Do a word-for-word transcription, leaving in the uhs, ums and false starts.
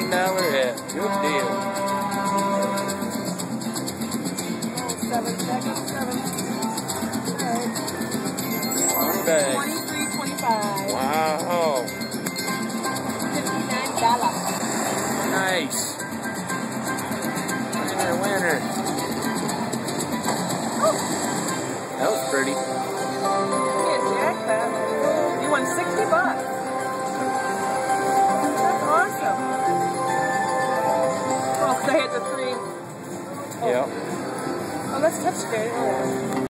dollar hit. Good deal. Seven seconds, seven. One bag. Twenty-three, twenty-five. Wow. Fifty-nine dollars. Nice. Winner, winner. Oh. That was pretty. Yeah, jackpot. You won sixty bucks. That's awesome. Oh, 'cause I had the three. Oh. Yep. Oh, that's touchscreen. Oh.